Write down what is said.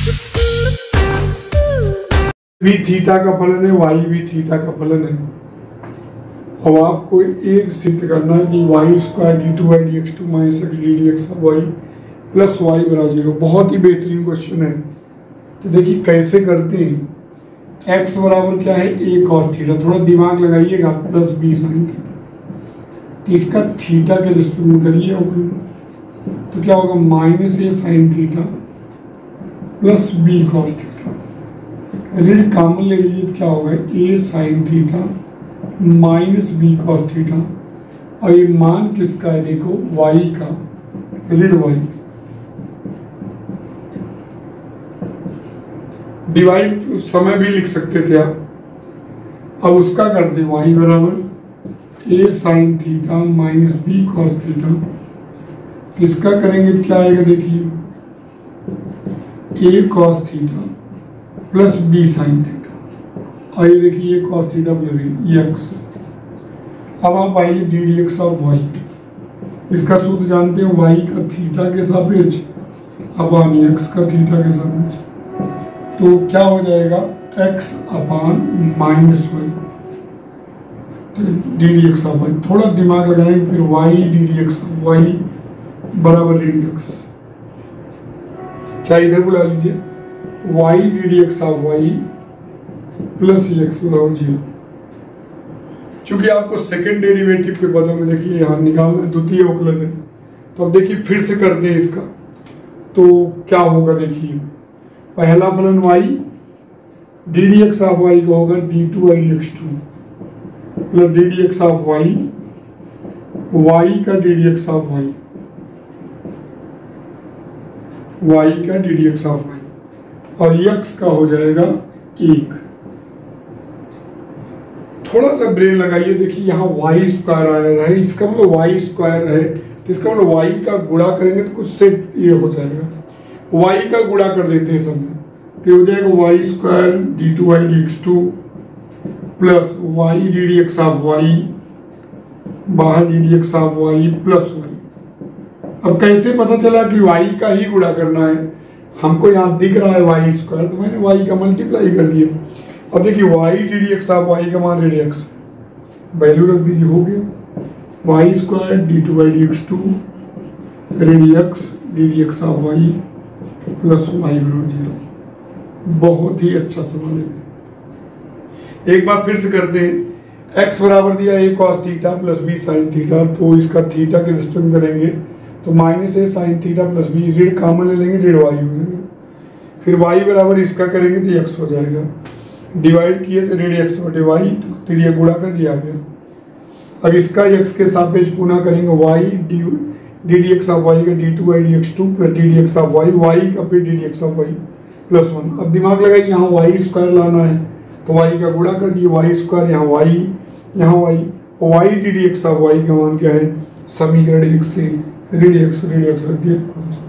भी थीटा का फलन है, वाई भी थीटा का फलन है। अब आपको ये सिद्ध करना है कि y square d two y d x two minus x d d x y plus y बराबर 0। बहुत ही बेहतरीन क्वेश्चन है। तो देखिए कैसे करते हैं। एक्स बराबर क्या है, ए कॉस थीटा, थोड़ा दिमाग लगाइएगा, प्लस बी साइन थीटा। इसका थीटा के रिस्पेक्ट में करिए तो क्या होगा, minus a sine theta plus b cos theta. ऋण कॉमन ले लीजिए तो क्या होगा, a sine theta minus b cos theta. और ये मान किसका है, देखो वाई का, ऋण वाई। डिवाइड समय भी लिख सकते थे आप। अब उसका करते वाई बराबर a sine theta minus b cos theta. तो इसका करेंगे तो क्या आएगा, देखिए a cos theta plus b sine theta. और ये देखिए a cos theta plus x. अब आप आइए d d x of y, इसका सूत्र जानते हो, वाई का थीटा के सापेक्ष अपान एक्स का थीटा के सापेक्ष। तो क्या हो जाएगा, x अपान minus y, d d x of y. थोड़ा दिमाग लगाएंगे, फिर y d d x of y बराबर डी डी एक्स। क्या इधर बुला लीजिए, y d d x of y plus x बराबर 0। चूंकि आपको सेकेंड डेरिवेटिव के पदों में देखिए यहाँ निकालना, द्वितीय अवकलन है। तो अब देखिए फिर से करते हैं इसका। तो क्या होगा, देखिए पहला फलन y d d x of y का होगा d two y d x two plus d d x of y, y का d d x of y, y का d d x of y, और x का हो जाएगा 1। थोड़ा सा ब्रेन लगाइए, देखिए यहाँ वाई स्क्वायर आया है, इसका मतलब वाई स्क्वायर है, तो इसका मतलब वाई का गुणा करेंगे तो कुछ से ये हो जाएगा, वाई का गुणा कर देते हैं सब में, तो हो जाएगा y square d two y d x two plus y d d x of y, बाहर d d x of y plus y. अब कैसे पता चला कि वाई का ही गुणा करना है, हमको यहाँ दिख रहा है वाई स्क्वायर, तो मैंने वाई का मल्टीप्लाई कर दिया। अब देखिए y d d x of y का मान डी डी एक्स, वैल्यू रख दीजिए, हो गया y square d two y d x two d d x of y plus y बराबर 0। बहुत ही अच्छा सवाल है। एक बार फिर से करते हैं। x बराबर दिया a cos theta plus b sin theta, तो इसका थीटा के रिस्पेक्ट में करेंगे तो minus a sin theta plus b, ऋण कॉमन ले लेंगे, ऋण y हो जाएगा। फिर y बराबर इसका करेंगे तो x हो जाएगा। डिवाइड किए तो ऋण x बटे y, तो फिर ये गुणा कर दिया गया। अब इसका x के सापेक्ष पुनः करेंगे, y d d x of y का d two y d x two plus d d x of y, y का फिर d d x of y plus 1। अब दिमाग लगाइए, यहाँ वाई स्क्वायर लाना है तो वाई का गुणा कर दिए, वाई स्क्वायर यहाँ वाई, यहाँ y, y d d x of y का मान क्या है, समीकरण 1 से ऋण x रख दिया।